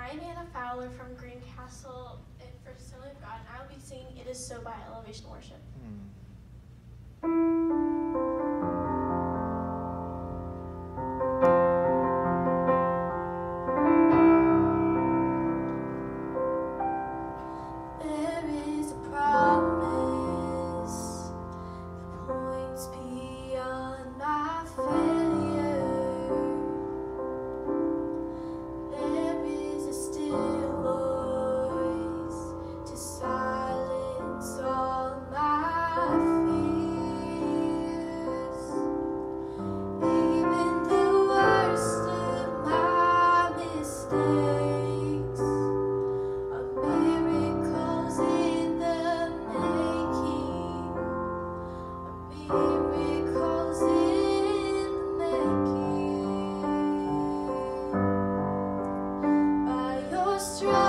I'm Anna Fowler from Greencastle and for Silly of God, and I will be singing It Is So by Elevation Worship. There is a promise that points beyond my failure. There is a still voice to silence all my fears. Even the worst of my mistakes are miracles in the making. Are miracles in the making. By your stripes